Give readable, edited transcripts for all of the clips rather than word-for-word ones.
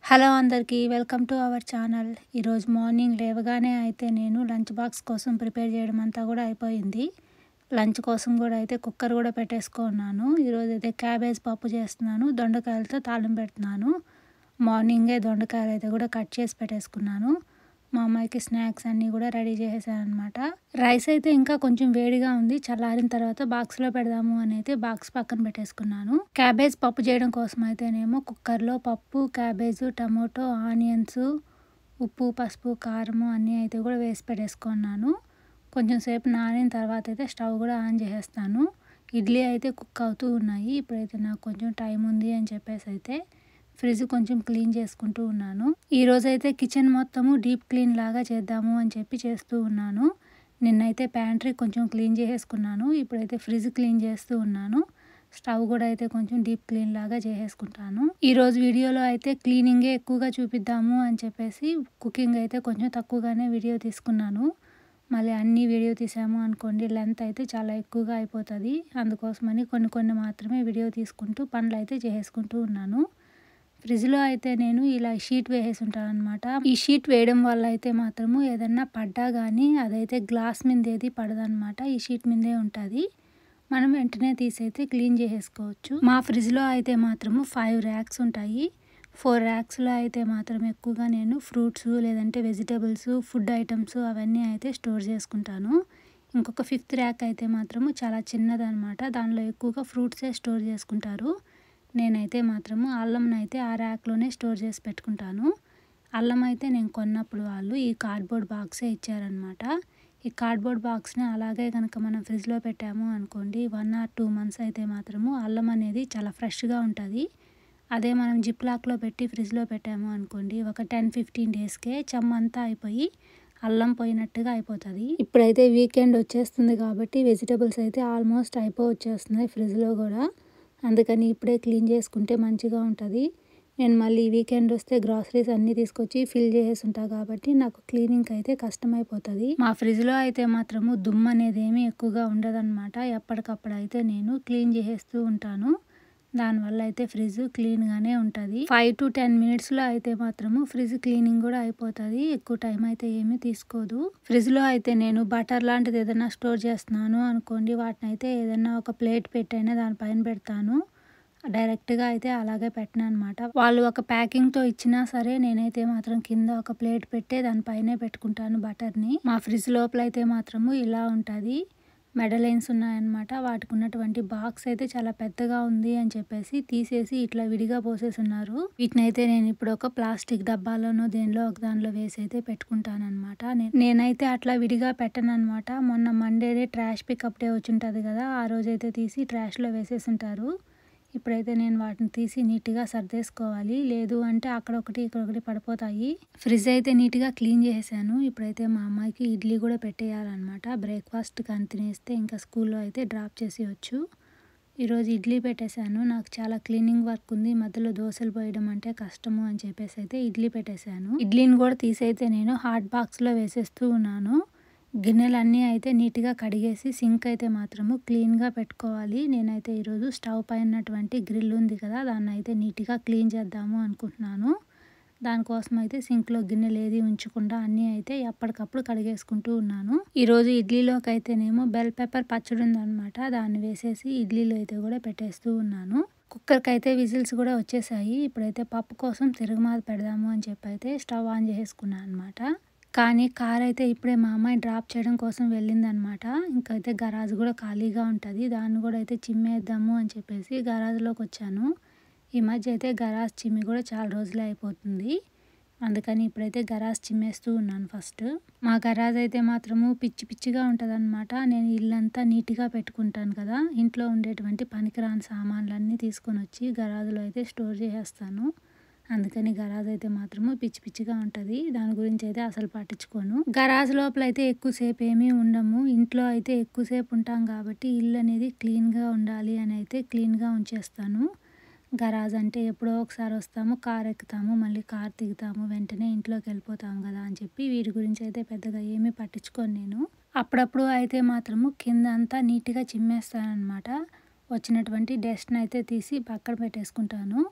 Hello అందరికీ welcome to our channel. ఈరోజు morning లేవగానే అయితే నేను లంచ్ బాక్స్ కోసం ప్రిపేర్ చేయడం అంతా కూడా అయిపోయింది. లంచ్ కోసం కూడా అయితే కుక్కర్ కూడా పెట్టేసుకున్నాను. ఈరోజు అయితే క్యాబేజ్ పప్పు చేస్తున్నాను, దొండకాయలతో తాలింపు పెడుతున్నాను. మార్నింగే దొండకాయలు అయితే కూడా కట్ చేసి పెట్టేసుకున్నాను. మా అమ్మాయికి స్నాక్స్ అన్నీ కూడా రెడీ చేసేసాను అనమాట. రైస్ అయితే ఇంకా కొంచెం వేడిగా ఉంది, చల్లారిన తర్వాత బాక్స్లో పెడదాము అని అయితే బాక్స్ పక్కన పెట్టేసుకున్నాను. క్యాబేజ్ పప్పు చేయడం కోసం అయితేనేమో కుక్కర్లో పప్పు, క్యాబేజ్, టమోటో, ఆనియన్స్, ఉప్పు, పసుపు, కారము అన్నీ అయితే కూడా వేసి పెట్టేసుకున్నాను. కొంచెం సేపు నానిన తర్వాత అయితే స్టవ్ కూడా ఆన్ చేసేస్తాను. ఇడ్లీ అయితే కుక్ అవుతూ ఉన్నాయి. ఇప్పుడైతే నాకు కొంచెం టైం ఉంది అని చెప్పేసి అయితే ఫ్రిడ్జ్ కొంచెం క్లీన్ చేసుకుంటూ ఉన్నాను. ఈరోజైతే కిచెన్ మొత్తము డీప్ క్లీన్ లాగా చేద్దాము అని చెప్పి చేస్తూ ఉన్నాను. నిన్నైతే ప్యాంట్రీ కొంచెం క్లీన్ చేసేసుకున్నాను. ఇప్పుడైతే ఫ్రిడ్జ్ క్లీన్ చేస్తూ ఉన్నాను. స్టవ్ కూడా అయితే కొంచెం డీప్ క్లీన్ లాగా చేసేసుకుంటాను. ఈరోజు వీడియోలో అయితే క్లీనింగే ఎక్కువగా చూపిద్దాము అని చెప్పేసి కుకింగ్ అయితే కొంచెం తక్కువగానే వీడియో తీసుకున్నాను. మళ్ళీ అన్ని వీడియో తీసాము అనుకోండి లెంత్ అయితే చాలా ఎక్కువగా అయిపోతుంది. అందుకోసమని కొన్ని మాత్రమే వీడియో తీసుకుంటూ పనులు అయితే చేసుకుంటూ ఉన్నాను. ఫ్రిడ్జ్లో అయితే నేను ఇలా షీట్ వేసేసి ఉంటాను అనమాట. ఈ షీట్ వేయడం వల్ల అయితే మాత్రము ఏదన్నా పడ్డా కానీ అదైతే గ్లాస్ మీద ఏది పడదనమాట. ఈ షీట్ మీదే ఉంటుంది. మనం వెంటనే తీసైతే క్లీన్ చేసేసుకోవచ్చు. మా ఫ్రిడ్జ్లో అయితే మాత్రము 5 ర్యాక్స్ ఉంటాయి. 4 ర్యాక్స్లో అయితే మాత్రం ఎక్కువగా నేను ఫ్రూట్స్ లేదంటే వెజిటబుల్స్, ఫుడ్ ఐటమ్స్ అవన్నీ అయితే స్టోర్ చేసుకుంటాను. ఇంకొక 5th ర్యాక్ అయితే మాత్రము చాలా చిన్నదనమాట. దానిలో ఎక్కువగా ఫ్రూట్సే స్టోర్ చేసుకుంటారు. నేనైతే మాత్రము అల్లంనైతే ఆ ర్యాక్లోనే స్టోర్ చేసి పెట్టుకుంటాను. అల్లం అయితే నేను కొన్నప్పుడు వాళ్ళు ఈ కార్డ్బోర్డ్ బాక్సే ఇచ్చారనమాట. ఈ కార్డ్బోర్డ్ బాక్స్ని అలాగే కనుక మనం ఫ్రిడ్జ్లో పెట్టాము అనుకోండి 1 or 2 months అయితే మాత్రము అల్లం అనేది చాలా ఫ్రెష్గా ఉంటుంది. అదే మనం జిప్ లాక్లో పెట్టి ఫ్రిడ్జ్లో పెట్టాము అనుకోండి ఒక 10-15 daysకే చెమ్మంతా అయిపోయి అల్లం పోయినట్టుగా అయిపోతుంది. ఇప్పుడైతే వీకెండ్ వచ్చేస్తుంది కాబట్టి వెజిటబుల్స్ అయితే ఆల్మోస్ట్ వచ్చేస్తున్నాయి ఫ్రిడ్జ్లో కూడా. అందుకని ఇప్పుడే క్లీన్ చేసుకుంటే మంచిగా ఉంటుంది. నేను మళ్ళీ వీకెండ్ వస్తే గ్రాసరీస్ అన్నీ తీసుకొచ్చి ఫిల్ చేసేసి ఉంటాను కాబట్టి నాకు క్లీనింగ్కి అయితే కష్టమైపోతుంది. మా ఫ్రిడ్జ్లో అయితే మాత్రము దుమ్ము అనేది ఏమీ ఎక్కువగా ఉండదన్నమాట. ఎప్పటికప్పుడు అయితే నేను క్లీన్ చేసేస్తూ ఉంటాను. దానివల్ల అయితే ఫ్రిడ్జ్ క్లీన్గానే ఉంటుంది. 5 to 10 minutesలో అయితే మాత్రము ఫ్రిడ్జ్ క్లీనింగ్ కూడా అయిపోతుంది. ఎక్కువ టైం అయితే ఏమీ తీసుకోదు. ఫ్రిడ్జ్లో అయితే నేను బటర్ లాంటిది ఏదైనా స్టోర్ చేస్తున్నాను అనుకోండి, వాటిని అయితే ఏదైనా ఒక ప్లేట్ పెట్టైనా దానిపైన పెడతాను. డైరెక్ట్గా అయితే అలాగే పెట్టను అనమాట. వాళ్ళు ఒక ప్యాకింగ్తో ఇచ్చినా సరే నేనైతే మాత్రం కింద ఒక ప్లేట్ పెట్టే దానిపైనే పెట్టుకుంటాను బటర్ని. మా ఫ్రిడ్జ్ లోపల అయితే మాత్రము ఇలా ఉంటుంది. మెడలైన్స్ ఉన్నాయన్నమాట. వాటికి ఉన్నటువంటి బాక్స్ అయితే చాలా పెద్దగా ఉంది అని చెప్పేసి తీసేసి ఇట్లా విడిగా పోసేసి ఉన్నారు. వీటిని అయితే నేను ఇప్పుడు ఒక ప్లాస్టిక్ డబ్బాలోనో దేనిలో ఒక దానిలో వేసి అయితే పెట్టుకుంటాను అనమాట. నేనైతే అట్లా విడిగా పెట్టను అనమాట. మొన్న మండేనే ట్రాష్ పికప్ డే వచ్చి ఉంటుంది కదా, ఆ రోజైతే తీసి ట్రాష్లో వేసేసి ఉంటారు. ఇప్పుడైతే నేను వాటిని తీసి నీట్గా సర్దేసుకోవాలి. లేదు అంటే అక్కడొకటి ఇక్కడొకటి పడిపోతాయి. ఫ్రిడ్జ్ అయితే నీట్గా క్లీన్ చేసాను. ఇప్పుడైతే మా అమ్మాయికి ఇడ్లీ కూడా పెట్టేయాలన్నమాట. బ్రేక్ఫాస్ట్ కానీ తినేస్తే ఇంకా స్కూల్లో అయితే డ్రాప్ చేసేయచ్చు. ఈరోజు ఇడ్లీ పెట్టేశాను. నాకు చాలా క్లీనింగ్ వర్క్ ఉంది. మధ్యలో దోశలు పోయడం అంటే కష్టము అని చెప్పేసి అయితే ఇడ్లీ పెట్టేశాను. ఇడ్లీని కూడా తీసైతే నేను హాట్ బాక్స్లో వేసేస్తూ ఉన్నాను. గిన్నెలన్నీ అయితే నీట్గా కడిగేసి సింక్ అయితే మాత్రము క్లీన్గా పెట్టుకోవాలి. నేనైతే ఈరోజు స్టవ్ పైనటువంటి గ్రిల్ ఉంది కదా, దాన్ని అయితే నీట్గా క్లీన్ చేద్దాము అనుకుంటున్నాను. దానికోసం అయితే సింక్లో గిన్నెలు ఏది ఉంచకుండా అన్నీ అయితే ఎప్పటికప్పుడు కడిగేసుకుంటూ ఉన్నాను. ఈరోజు ఇడ్లీలోకి అయితేనేమో బెల్ పెప్పర్ పచ్చడి ఉందన్నమాట. దాన్ని వేసేసి ఇడ్లీలో అయితే కూడా పెట్టేస్తూ ఉన్నాను. కుక్కర్కి అయితే విజిల్స్ కూడా వచ్చేసాయి. ఇప్పుడైతే పప్పు కోసం తిరగమాత పెడదాము అని చెప్పి అయితే స్టవ్ ఆన్ చేసుకున్నాను అనమాట. కానీ కార్ అయితే ఇప్పుడే మా అమ్మాయి డ్రాప్ చేయడం కోసం వెళ్ళిందనమాట. ఇంకైతే గరాజ్ కూడా ఖాళీగా ఉంటుంది. దాన్ని కూడా అయితే చిమ్మేద్దాము అని చెప్పేసి గరాజ్లోకి వచ్చాను. ఈ మధ్య అయితే గరాజ్ చిమ్మి కూడా చాలా రోజులే అయిపోతుంది. అందుకని ఇప్పుడైతే గరాజ్ చిమ్మేస్తూ ఉన్నాను ఫస్ట్. మా గరాజ్ అయితే మాత్రము పిచ్చిగా ఉంటుంది అనమాట. నేను ఇల్లంతా నీట్గా పెట్టుకుంటాను కదా, ఇంట్లో ఉండేటువంటి పనికిరాని సామాన్లన్నీ తీసుకొని వచ్చి గరాజ్లో అయితే స్టోర్ చేసేస్తాను. అందుకని గరాజ్ అయితే మాత్రము పిచ్చిగా ఉంటుంది. దాని గురించి అయితే అసలు పట్టించుకోను. గరాజ్ లోపల అయితే ఎక్కువసేపు ఏమీ ఉండము. ఇంట్లో అయితే ఎక్కువసేపు ఉంటాం కాబట్టి ఇల్లు అనేది క్లీన్గా ఉండాలి అని అయితే క్లీన్గా ఉంచేస్తాను. గరాజ్ అంటే ఎప్పుడో ఒకసారి వస్తాము, కార్ ఎక్కుతాము, మళ్ళీ కార్ దిగుతాము, వెంటనే ఇంట్లోకి వెళ్ళిపోతాము కదా అని చెప్పి వీటి గురించి అయితే పెద్దగా ఏమీ పట్టించుకోను నేను. అప్పుడప్పుడు అయితే మాత్రము కింద అంతా నీట్గా చిమ్మేస్తాను అనమాట. వచ్చినటువంటి డస్ట్ని అయితే తీసి పక్కన పెట్టేసుకుంటాను.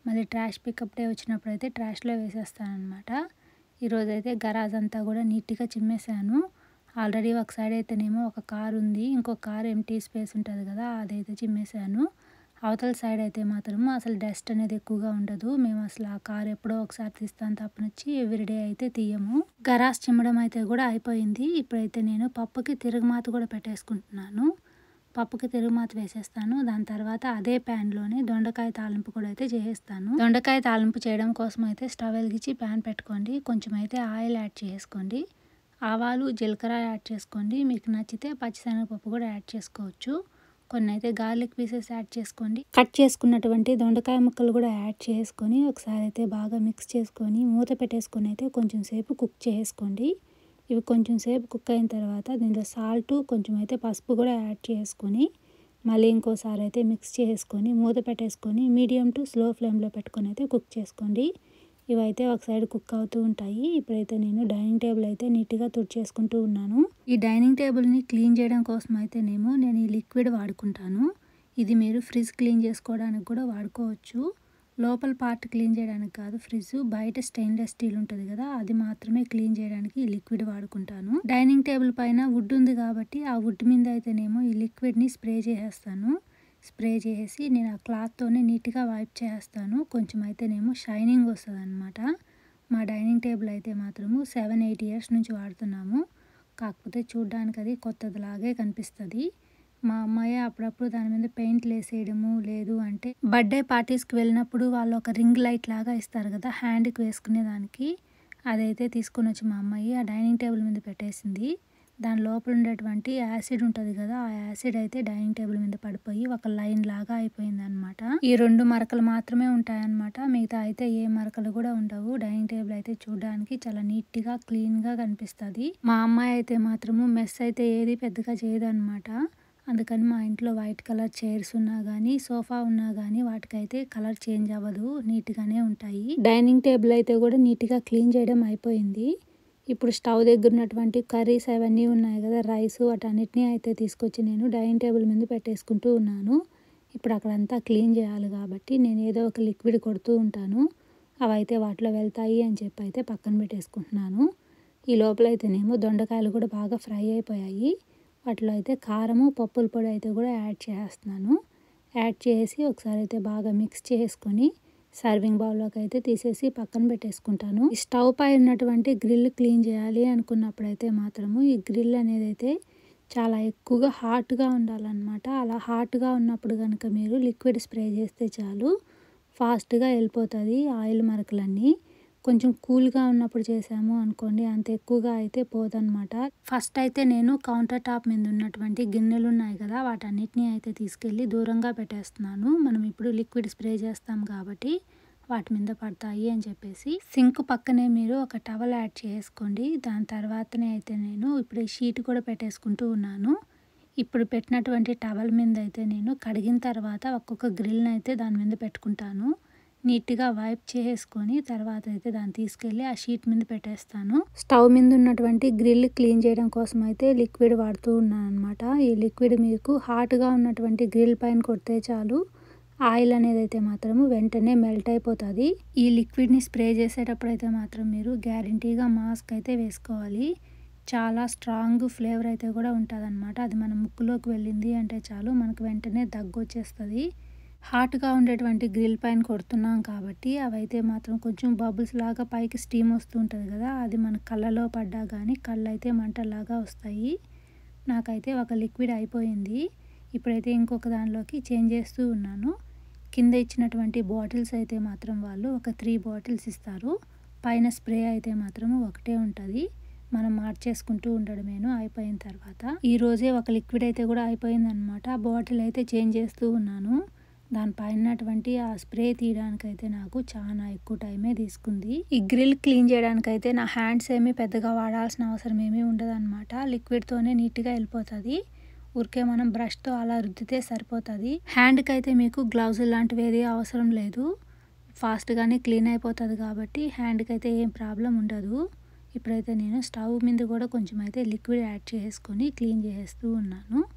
మళ్ళీ ట్రాష్ పికప్ డే వచ్చినప్పుడు అయితే ట్రాష్లో వేసేస్తానమాట. ఈరోజైతే గరాజ్ అంతా కూడా నీట్గా చిమ్మేశాను. ఆల్రెడీ ఒక సైడ్ అయితేనేమో ఒక కారు ఉంది, ఇంకో కారు ఎంటీ స్పేస్ ఉంటుంది కదా, అదైతే చిమ్మేశాను. అవతల సైడ్ అయితే మాత్రము అసలు డస్ట్ అనేది ఎక్కువగా ఉండదు. మేము అసలు ఆ కారు ఎప్పుడో ఒకసారి తీస్తాను తప్పనిచ్చి ఎవ్రీడే అయితే తీయము. గరాజ్ చిమ్మడం అయితే కూడా అయిపోయింది. ఇప్పుడైతే నేను పప్పుకి తిరుగుమాత కూడా పెట్టేసుకుంటున్నాను. పప్పుకి తిరుగుమాత వేసేస్తాను. దాని తర్వాత అదే ప్యాన్లోనే దొండకాయ తాలింపు కూడా అయితే చేసేస్తాను. దొండకాయ తాలింపు చేయడం కోసం అయితే స్టవ్ వెలిగించి ప్యాన్ పెట్టుకోండి. కొంచెం అయితే ఆయిల్ యాడ్ చేసుకోండి. ఆవాలు, జీలకర్ర యాడ్ చేసుకోండి. మీకు నచ్చితే పచ్చిశనగపప్పు కూడా యాడ్ చేసుకోవచ్చు. కొన్ని అయితే గార్లిక్ పీసెస్ యాడ్ చేసుకోండి. కట్ చేసుకున్నటువంటి దొండకాయ ముక్కలు కూడా యాడ్ చేసుకొని ఒకసారి అయితే బాగా మిక్స్ చేసుకొని మూత పెట్టేసుకొని అయితే కొంచెం సేపు కుక్ చేసుకోండి. ఇవి కొంచెం సేపు కుక్ అయిన తర్వాత దీంట్లో సాల్ట్, కొంచెం అయితే పసుపు కూడా యాడ్ చేసుకొని మళ్ళీ ఇంకోసారి అయితే మిక్స్ చేసుకొని మూత పెట్టేసుకొని మీడియం టు స్లో ఫ్లేమ్లో పెట్టుకొని అయితే కుక్ చేసుకోండి. ఇవైతే ఒక సైడ్ కుక్ అవుతూ ఉంటాయి. ఇప్పుడైతే నేను డైనింగ్ టేబుల్ అయితే నీట్గా తుడిచేసుకుంటూ ఉన్నాను. ఈ డైనింగ్ టేబుల్ని క్లీన్ చేయడం కోసం అయితేనేమో నేను ఈ లిక్విడ్ వాడుకుంటాను. ఇది మీరు ఫ్రిడ్జ్ క్లీన్ చేసుకోవడానికి కూడా వాడుకోవచ్చు. లోపల పార్ట్ క్లీన్ చేయడానికి కాదు, ఫ్రిడ్జ్ బయట స్టెయిన్లెస్ స్టీల్ ఉంటుంది కదా, అది మాత్రమే క్లీన్ చేయడానికి ఈ లిక్విడ్ వాడుకుంటాను. డైనింగ్ టేబుల్ పైన వుడ్ ఉంది కాబట్టి ఆ వుడ్ మీద అయితేనేమో ఈ లిక్విడ్ని స్ప్రే చేసేస్తాను. స్ప్రే చేసి నేను ఆ క్లాత్తోనే నీట్గా వైప్ చేస్తాను. కొంచెం అయితేనేమో షైనింగ్ వస్తుంది అనమాట. మా డైనింగ్ టేబుల్ అయితే మాత్రము 7-8 ఇయర్స్ నుంచి వాడుతున్నాము. కాకపోతే చూడ్డానికి అది కొత్తదిలాగే కనిపిస్తుంది. మా అమ్మాయి అప్పుడప్పుడు దాని మీద పెయింట్లు వేసేయడము, లేదు అంటే బర్త్డే పార్టీస్కి వెళ్ళినప్పుడు వాళ్ళు ఒక రింగ్ లైట్ లాగా ఇస్తారు కదా హ్యాండ్కి వేసుకునే దానికి, అదైతే తీసుకొని వచ్చి మా అమ్మాయి ఆ డైనింగ్ టేబుల్ మీద పెట్టేసింది. దాని లోపల ఉండేటువంటి యాసిడ్ ఉంటుంది కదా, ఆ యాసిడ్ అయితే డైనింగ్ టేబుల్ మీద పడిపోయి ఒక లైన్ లాగా అయిపోయింది అనమాట. ఈ 2 మరకలు మాత్రమే ఉంటాయన్నమాట. మిగతా అయితే ఏ మరకలు కూడా ఉండవు. డైనింగ్ టేబుల్ అయితే చూడడానికి చాలా నీట్గా క్లీన్గా కనిపిస్తుంది. మా అమ్మాయి అయితే మాత్రము మెస్ అయితే ఏది పెద్దగా చేయదన్నమాట. అందుకని మా ఇంట్లో వైట్ కలర్ చైర్స్ ఉన్నా కానీ, సోఫా ఉన్నా కానీ వాటికైతే కలర్ చేంజ్ అవ్వదు, నీట్గానే ఉంటాయి. డైనింగ్ టేబుల్ అయితే కూడా నీట్గా క్లీన్ చేయడం అయిపోయింది. ఇప్పుడు స్టవ్ దగ్గర ఉన్నటువంటి కర్రీస్ అవన్నీ ఉన్నాయి కదా, రైస్, వాటన్నిటిని అయితే తీసుకొచ్చి నేను డైనింగ్ టేబుల్ మీద పెట్టేసుకుంటూ ఉన్నాను. ఇప్పుడు అక్కడంతా క్లీన్ చేయాలి కాబట్టి నేను ఏదో ఒక లిక్విడ్ కొడుతూ ఉంటాను. అవైతే వాటిలో వెళ్తాయి అని చెప్పి అయితే పక్కన పెట్టేసుకుంటున్నాను. ఈ లోపల అయితేనేమో దొండకాయలు కూడా బాగా ఫ్రై అయిపోయాయి. వాటిలో అయితే కారము, పప్పుల పొడి అయితే కూడా యాడ్ చేస్తున్నాను. యాడ్ చేసి ఒకసారి అయితే బాగా మిక్స్ చేసుకొని సర్వింగ్ బౌల్లోకి అయితే తీసేసి పక్కన పెట్టేసుకుంటాను. ఈ స్టవ్ పై ఉన్నటువంటి గ్రిల్ క్లీన్ చేయాలి అనుకున్నప్పుడైతే మాత్రము ఈ గ్రిల్ అనేది అయితే చాలా ఎక్కువగా హాట్గా ఉండాలన్నమాట. అలా హాట్గా ఉన్నప్పుడు కనుక మీరు లిక్విడ్ స్ప్రే చేస్తే చాలు, ఫాస్ట్గా వెళ్ళిపోతుంది ఆయిల్ మరకలన్నీ. కొంచెం కూల్గా ఉన్నప్పుడు చేసాము అనుకోండి అంత ఎక్కువగా అయితే పోదన్నమాట. ఫస్ట్ అయితే నేను కౌంటర్ టాప్ మీద ఉన్నటువంటి గిన్నెలు ఉన్నాయి కదా, వాటన్నిటిని అయితే తీసుకెళ్ళి దూరంగా పెట్టేస్తున్నాను. మనం ఇప్పుడు లిక్విడ్ స్ప్రే చేస్తాం కాబట్టి వాటి మీద పడతాయి అని చెప్పేసి. సింక్ పక్కనే మీరు ఒక టవల్ యాడ్ చేసుకోండి. దాని తర్వాతనే అయితే నేను ఇప్పుడు ఈ షీట్ కూడా పెట్టేసుకుంటూ ఉన్నాను. ఇప్పుడు పెట్టినటువంటి టవల్ మీద అయితే నేను కడిగిన తర్వాత ఒక్కొక్క గ్రిల్ని అయితే దాని మీద పెట్టుకుంటాను. నీట్గా వైప్ చేసుకొని తర్వాత అయితే దాన్ని తీసుకెళ్ళి ఆ షీట్ మీద పెట్టేస్తాను. స్టవ్ మీద ఉన్నటువంటి గ్రిల్ క్లీన్ చేయడం కోసం అయితే లిక్విడ్ వాడుతూ ఉన్నాను అనమాట. ఈ లిక్విడ్ మీకు హాట్గా ఉన్నటువంటి గ్రిల్ పైన కొడితే చాలు, ఆయిల్ అనేది అయితే మాత్రము వెంటనే మెల్ట్ అయిపోతుంది. ఈ లిక్విడ్ని స్ప్రే చేసేటప్పుడు అయితే మాత్రం మీరు గ్యారంటీగా మాస్క్ అయితే వేసుకోవాలి. చాలా స్ట్రాంగ్ ఫ్లేవర్ అయితే కూడా ఉంటుంది అనమాట. అది మన ముక్కులోకి వెళ్ళింది అంటే చాలు మనకు వెంటనే దగ్గు వచ్చేస్తుంది. హాట్గా ఉండేటువంటి గ్రిల్ పైన కొడుతున్నాం కాబట్టి అవైతే మాత్రం కొంచెం బబుల్స్ లాగా పైకి స్టీమ్ వస్తూ ఉంటుంది కదా, అది మన కళ్ళలో పడ్డా కానీ కళ్ళు అయితే మంటలాగా వస్తాయి. నాకైతే ఒక లిక్విడ్ అయిపోయింది. ఇప్పుడైతే ఇంకొక దానిలోకి చేంజ్ చేస్తూ ఉన్నాను. కింద ఇచ్చినటువంటి బాటిల్స్ అయితే మాత్రం వాళ్ళు ఒక 3 బాటిల్స్ ఇస్తారు. పైన స్ప్రే అయితే మాత్రము ఒకటే ఉంటుంది. మనం మార్చేసుకుంటూ ఉండడమేను అయిపోయిన తర్వాత. ఈరోజే ఒక లిక్విడ్ అయితే కూడా అయిపోయింది అనమాట. బాటిల్ అయితే చేంజ్ చేస్తూ ఉన్నాను. దానిపైనటువంటి ఆ స్ప్రే తీయడానికైతే నాకు చాలా ఎక్కువ టైమే తీసుకుంది. ఈ గ్రిల్ క్లీన్ చేయడానికైతే నా హ్యాండ్స్ ఏమీ పెద్దగా వాడాల్సిన అవసరం ఏమీ ఉండదన్నమాట. లిక్విడ్తోనే నీట్గా వెళ్ళిపోతుంది. ఊరికే మనం బ్రష్తో అలా రుద్దితే సరిపోతుంది. హ్యాండ్కి అయితే మీకు గ్లౌజ్ లాంటివి ఏది అవసరం లేదు, ఫాస్ట్గానే క్లీన్ అయిపోతుంది కాబట్టి హ్యాండ్కి అయితే ఏం ప్రాబ్లం ఉండదు. ఇప్పుడైతే నేను స్టవ్ మీద కూడా కొంచెం అయితే లిక్విడ్ యాడ్ చేసుకొని క్లీన్ చేస్తూ ఉన్నాను.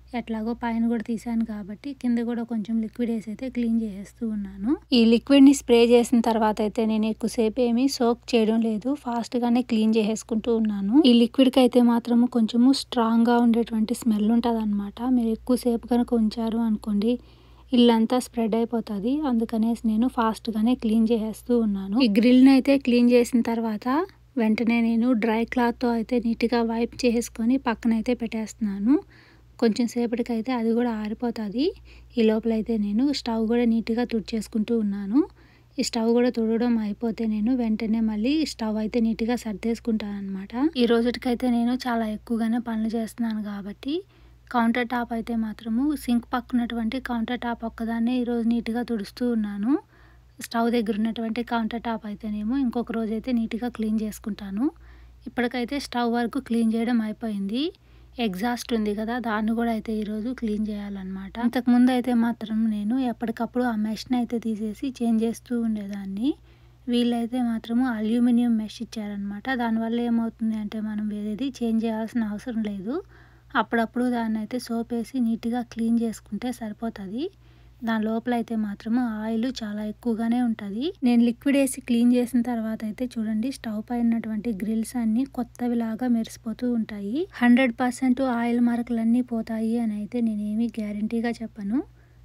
ఎట్లాగో పైన కూడా తీసాను కాబట్టి కింద కూడా కొంచెం లిక్విడ్ వేసి అయితే క్లీన్ చేసేస్తూ ఉన్నాను. ఈ లిక్విడ్ని స్ప్రే చేసిన తర్వాత అయితే నేను ఎక్కువసేపు ఏమీ సోక్ చేయడం లేదు, ఫాస్ట్గానే క్లీన్ చేసేసుకుంటూ ఉన్నాను. ఈ లిక్విడ్కి అయితే మాత్రము కొంచెము స్ట్రాంగ్గా ఉండేటువంటి స్మెల్ ఉంటుంది అనమాట. మీరు ఎక్కువసేపు కనుక ఉంచారు అనుకోండి ఇల్లంతా స్ప్రెడ్ అయిపోతుంది. అందుకనేసి నేను ఫాస్ట్గానే క్లీన్ చేసేస్తూ ఉన్నాను. ఈ గ్రిల్ని అయితే క్లీన్ చేసిన తర్వాత వెంటనే నేను డ్రై క్లాత్తో అయితే నీట్గా వైప్ చేసుకొని పక్కనైతే పెట్టేస్తున్నాను. కొంచెం సేపటికైతే అది కూడా ఆరిపోతుంది. ఈ లోపల అయితే నేను స్టవ్ కూడా నీట్గా తుడిచేసుకుంటూ ఉన్నాను. ఈ స్టవ్ కూడా తుడవడం అయిపోతే నేను వెంటనే మళ్ళీ స్టవ్ అయితే నీట్గా సర్దేసుకుంటాను అనమాట. ఈ రోజుకైతే నేను చాలా ఎక్కువగానే పనులు చేస్తున్నాను కాబట్టి కౌంటర్ టాప్ అయితే మాత్రము సింక్ పక్కనటువంటి కౌంటర్ టాప్ ఒక్కదాన్నే ఈరోజు నీట్గా తుడుస్తూ ఉన్నాను. స్టవ్ దగ్గర ఉన్నటువంటి కౌంటర్ టాప్ అయితేనేమో ఇంకొక రోజు అయితే నీట్గా క్లీన్ చేసుకుంటాను. ఇప్పటికైతే స్టవ్ వరకు క్లీన్ చేయడం అయిపోయింది. ఎగ్జాస్ట్ ఉంది కదా, దాన్ని కూడా అయితే ఈరోజు క్లీన్ చేయాలన్నమాట. అంతకుముందు అయితే మాత్రం నేను ఎప్పటికప్పుడు ఆ మెష్ని అయితే తీసేసి చేంజ్ చేస్తూ ఉండేదాన్ని. వీళ్ళైతే మాత్రము అల్యూమినియం మెష్ ఇచ్చారనమాట. దానివల్ల ఏమవుతుంది అంటే మనం వేరేది చేంజ్ చేయాల్సిన అవసరం లేదు. అప్పుడప్పుడు దాన్ని అయితే సోప్ వేసి నీట్గా క్లీన్ చేసుకుంటే సరిపోతుంది. దాని లోపల అయితే మాత్రము ఆయిల్ చాలా ఎక్కువగానే ఉంటుంది. నేను లిక్విడ్ వేసి క్లీన్ చేసిన తర్వాత అయితే చూడండి స్టవ్ పైన ఉన్నటువంటి గ్రిల్స్ అన్నీ కొత్తవిలాగా మెరిసిపోతూ ఉంటాయి. 100% ఆయిల్ మరకలన్నీ పోతాయి అని అయితే నేనేమి గ్యారంటీగా చెప్పను.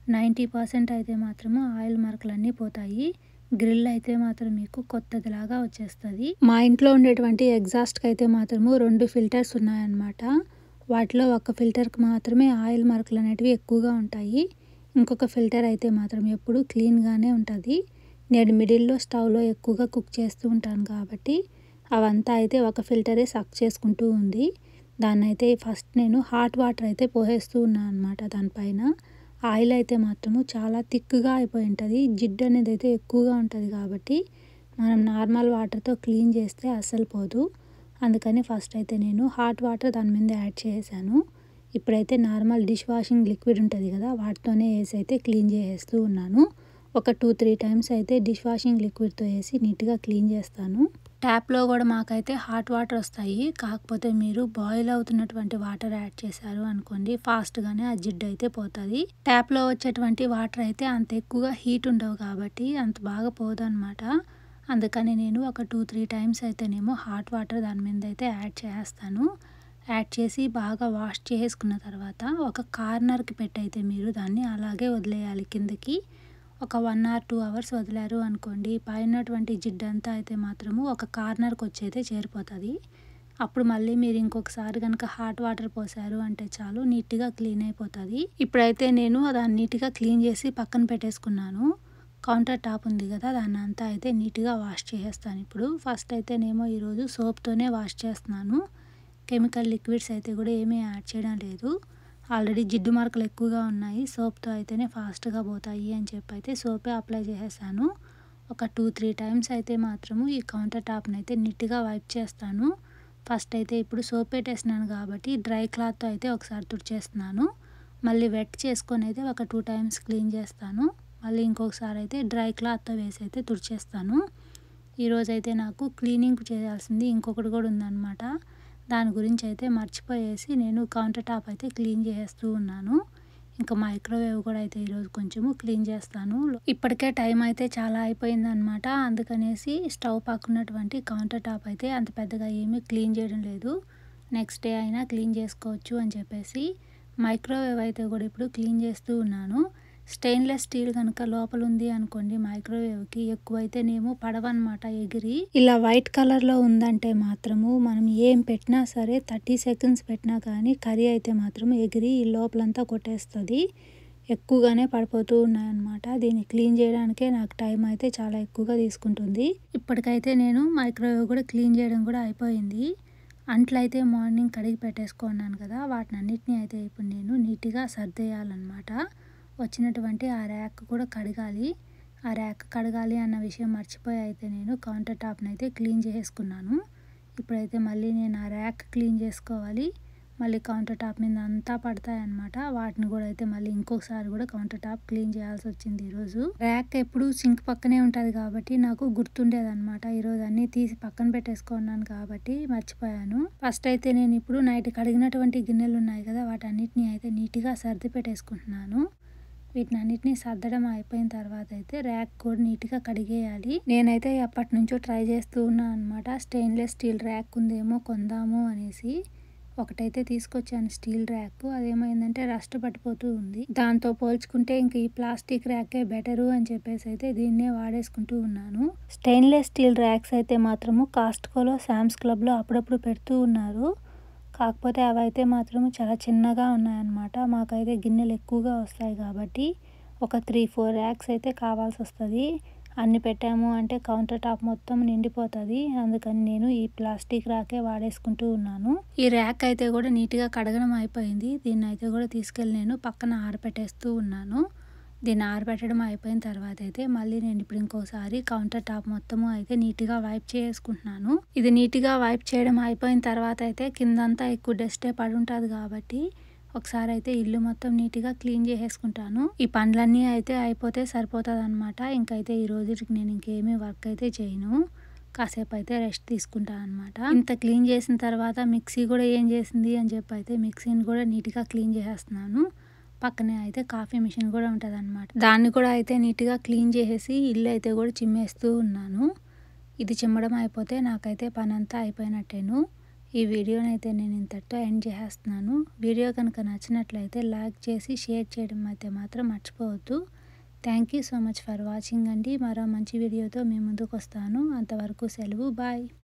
90% అయితే మాత్రము ఆయిల్ మరకలన్నీ పోతాయి. గ్రిల్ అయితే మాత్రం మీకు కొత్తదిలాగా వచ్చేస్తుంది. మా ఇంట్లో ఉండేటువంటి ఎగ్జాస్ట్కి అయితే మాత్రము 2 ఫిల్టర్స్ ఉన్నాయన్నమాట. వాటిలో ఒక ఫిల్టర్కి మాత్రమే ఆయిల్ మరకలు అనేటివి ఎక్కువగా ఉంటాయి. ఇంకొక ఫిల్టర్ అయితే మాత్రం ఎప్పుడు క్లీన్గానే ఉంటుంది. నేను మిడిల్లో స్టవ్లో ఎక్కువగా కుక్ చేస్తూ ఉంటాను కాబట్టి అవంతా అయితే ఒక ఫిల్టరే సక్ చేసుకుంటూ ఉంది. దాన్ని అయితే ఫస్ట్ నేను హాట్ వాటర్ అయితే పోసేస్తూ ఉన్నాను అనమాట. దానిపైన ఆయిల్ అయితే మాత్రము చాలా థిక్గా అయిపోయి ఉంటుంది. జిడ్డు అనేది అయితే ఎక్కువగా ఉంటుంది కాబట్టి మనం నార్మల్ వాటర్తో క్లీన్ చేస్తే అస్సలు పోదు. అందుకని ఫస్ట్ అయితే నేను హాట్ వాటర్ దాని మీద యాడ్ చేశాను. ఇప్పుడైతే నార్మల్ డిష్ వాషింగ్ లిక్విడ్ ఉంటుంది కదా, వాటితోనే వేసి అయితే క్లీన్ చేసేస్తూ ఉన్నాను. ఒక 2-3 టైమ్స్ అయితే డిష్ వాషింగ్ లిక్విడ్తో వేసి నీట్గా క్లీన్ చేస్తాను. ట్యాప్లో కూడా మాకైతే హాట్ వాటర్ వస్తాయి. కాకపోతే మీరు బాయిల్ అవుతున్నటువంటి వాటర్ యాడ్ చేశారు అనుకోండి ఫాస్ట్గానే ఆ జిడ్డు అయితే పోతుంది. ట్యాప్లో వచ్చేటువంటి వాటర్ అయితే అంత ఎక్కువగా హీట్ ఉండవు కాబట్టి అంత బాగా పోదు అనమాట. అందుకని నేను ఒక 2-3 టైమ్స్ అయితేనేమో హాట్ వాటర్ దాని మీద అయితే యాడ్ చేస్తాను. యాడ్ చేసి బాగా వాష్ చేసుకున్న తర్వాత ఒక కార్నర్కి పెట్టయితే మీరు దాన్ని అలాగే వదిలేయాలి. కిందకి ఒక 1 or 2 అవర్స్ వదిలారు అనుకోండి పైనటువంటి జిడ్డంతా అయితే మాత్రము ఒక కార్నర్కి వచ్చి అయితే చేరిపోతుంది. అప్పుడు మళ్ళీ మీరు ఇంకొకసారి కనుక హాట్ వాటర్ పోసారు అంటే చాలు నీట్గా క్లీన్ అయిపోతుంది. ఇప్పుడైతే నేను దాన్ని నీట్గా క్లీన్ చేసి పక్కన పెట్టేసుకున్నాను. కౌంటర్ టాప్ ఉంది కదా, దాన్ని అంతా అయితే నీట్గా వాష్ చేసేస్తాను. ఇప్పుడు ఫస్ట్ అయితే నేమో ఈరోజు సోప్తోనే వాష్ చేస్తున్నాను. కెమికల్ లిక్విడ్స్ అయితే కూడా ఏమీ యాడ్ చేయడం లేదు. ఆల్రెడీ జిడ్డు మరకలు ఎక్కువగా ఉన్నాయి. సోప్తో అయితేనే ఫాస్ట్గా పోతాయి అని చెప్పి అయితే సోపే అప్లై చేసేసాను. ఒక 2-3 టైమ్స్ అయితే మాత్రము ఈ కౌంటర్ టాప్ని అయితే నీట్గా వైప్ చేస్తాను. ఫస్ట్ అయితే ఇప్పుడు సోప్ పెట్టేసినాను కాబట్టి డ్రై క్లాత్తో అయితే ఒకసారి తుడిచేస్తున్నాను. మళ్ళీ వెట్ చేసుకొని అయితే ఒక 2 టైమ్స్ క్లీన్ చేస్తాను. మళ్ళీ ఇంకొకసారి అయితే డ్రై క్లాత్తో వేసి అయితే తుడిచేస్తాను. ఈరోజైతే నాకు క్లీనింగ్ చేయాల్సింది ఇంకొకటి కూడా ఉందన్నమాట. దాని గురించి అయితే మర్చిపోయేసి నేను కౌంటర్ టాప్ అయితే క్లీన్ చేస్తూ ఉన్నాను. ఇంకా మైక్రోవేవ్ కూడా అయితే ఈరోజు కొంచెము క్లీన్ చేస్తాను. ఇప్పటికే టైం అయితే చాలా అయిపోయింది అనమాట. అందుకనేసి స్టవ్ పక్కనటువంటి కౌంటర్ టాప్ అయితే అంత పెద్దగా ఏమీ క్లీన్ చేయడం లేదు. నెక్స్ట్ డే అయినా క్లీన్ చేసుకోవచ్చు అని చెప్పేసి మైక్రోవేవ్ అయితే కూడా ఇప్పుడు క్లీన్ చేస్తూ ఉన్నాను. స్టెయిన్లెస్ స్టీల్ కనుక లోపల ఉంది అనుకోండి మైక్రోవేవ్కి ఎక్కువైతేనేమో పడవన్నమాట ఎగిరి. ఇలా వైట్ కలర్లో ఉందంటే మాత్రము మనం ఏం పెట్టినా సరే 30 సెకండ్స్ పెట్టినా కానీ కర్రీ అయితే మాత్రం ఎగిరి ఈ లోపలంతా కొట్టేస్తుంది. ఎక్కువగానే పడిపోతూ ఉన్నాయన్నమాట. దీన్ని క్లీన్ చేయడానికే నాకు టైం అయితే చాలా ఎక్కువగా తీసుకుంటుంది. ఇప్పటికైతే నేను మైక్రోవేవ్ కూడా క్లీన్ చేయడం కూడా అయిపోయింది. అంట్లయితే మార్నింగ్ కడిగి పెట్టేసుకున్నాను కదా, వాటిని అన్నిటినీ అయితే ఇప్పుడు నేను నీట్గా సర్దేయాలన్నమాట. వచ్చినటువంటి ఆ ర్యాక్ కూడా కడగాలి. ఆ ర్యాక్ కడగాలి అన్న విషయం మర్చిపోయి అయితే నేను కౌంటర్ టాప్ని అయితే క్లీన్ చేసుకున్నాను. ఇప్పుడైతే మళ్ళీ నేను ఆ ర్యాక్ క్లీన్ చేసుకోవాలి. మళ్ళీ కౌంటర్ టాప్ మీద అంతా పడతాయన్నమాట. వాటిని కూడా అయితే మళ్ళీ ఇంకొకసారి కూడా కౌంటర్ టాప్ క్లీన్ చేయాల్సి వచ్చింది ఈరోజు. ర్యాక్ ఎప్పుడు సింక్ పక్కనే ఉంటుంది కాబట్టి నాకు గుర్తుండేదన్నమాట. ఈరోజు అన్నీ తీసి పక్కన పెట్టేసుకున్నాను కాబట్టి మర్చిపోయాను. ఫస్ట్ అయితే నేను ఇప్పుడు నైట్ కడిగినటువంటి గిన్నెలు ఉన్నాయి కదా, వాటన్నిటిని అయితే నీట్గా సర్ది పెట్టేసుకుంటున్నాను. వీటిని అన్నిటిని సర్దడం అయిపోయిన తర్వాత అయితే ర్యాక్ కూడా నీట్గా కడిగేయాలి. నేనైతే ఎప్పటి నుంచో ట్రై చేస్తూ ఉన్నాను అనమాట. స్టెయిన్లెస్ స్టీల్ ర్యాక్ ఉందేమో కొందాము అనేసి ఒకటైతే తీసుకొచ్చాను స్టీల్ ర్యాక్. అదేమైందంటే రస్ట్ పట్టిపోతూ ఉంది. దాంతో పోల్చుకుంటే ఇంక ఈ ప్లాస్టిక్ ర్యాకే బెటరు అని చెప్పేసి అయితే దీన్నే వాడేసుకుంటూ ఉన్నాను. స్టెయిన్లెస్ స్టీల్ ర్యాక్స్ అయితే మాత్రము కాస్ట్కోలో, శామ్స్ క్లబ్లో అప్పుడప్పుడు పెడుతూ ఉన్నారు. కాకపోతే అవి అయితే మాత్రం చాలా చిన్నగా ఉన్నాయన్నమాట. మాకైతే గిన్నెలు ఎక్కువగా వస్తాయి కాబట్టి ఒక 3-4 ర్యాక్స్ అయితే కావాల్సి వస్తుంది. అన్ని పెట్టాము అంటే కౌంటర్ టాప్ మొత్తం నిండిపోతుంది. అందుకని నేను ఈ ప్లాస్టిక్ ర్యాకే వాడేసుకుంటూ ఉన్నాను. ఈ ర్యాక్ అయితే కూడా నీట్గా కడగడం అయిపోయింది. దీన్ని అయితే కూడా తీసుకెళ్ళి నేను పక్కన ఆరబెట్టేస్తూ ఉన్నాను. దీన్ని ఆరబెట్టడం అయిపోయిన తర్వాత అయితే మళ్ళీ నేను ఇప్పుడు ఇంకోసారి కౌంటర్ టాప్ మొత్తము అయితే నీట్గా వైప్ చేసుకుంటున్నాను. ఇది నీట్గా వైప్ చేయడం అయిపోయిన తర్వాత అయితే కిందంతా ఎక్కువ డస్టే పడి ఉంటుంది కాబట్టి ఒకసారి అయితే ఇల్లు మొత్తం నీట్గా క్లీన్ చేసేసుకుంటాను. ఈ పనులన్నీ అయితే అయిపోతే సరిపోతుంది అనమాట. ఇంకైతే ఈ రోజుకి నేను ఇంకేమీ వర్క్ అయితే చేయను. కాసేపు అయితే రెస్ట్ తీసుకుంటాను అనమాట. ఇంత క్లీన్ చేసిన తర్వాత మిక్సీ కూడా ఏం చేసింది అని చెప్పి అయితే మిక్సీని కూడా నీట్గా క్లీన్ చేసేస్తున్నాను. పక్కనే అయితే కాఫీ మిషన్ కూడా ఉంటుంది అనమాట. దాన్ని కూడా అయితే నీట్గా క్లీన్ చేసేసి ఇల్లు అయితే కూడా చిమ్మేస్తూ ఉన్నాను. ఇది చిమ్మడం అయిపోతే నాకైతే పని అంతా అయిపోయినట్టేను. ఈ వీడియోని అయితే నేను ఇంతటితో ఎండ్ చేసేస్తున్నాను. వీడియో కనుక నచ్చినట్లయితే లైక్ చేసి షేర్ చేయడం అయితే మాత్రం మర్చిపోవద్దు. Thank you so much for watching అండి. మరో మంచి వీడియోతో మీ ముందుకు వస్తాను. అంతవరకు సెలవు. బాయ్.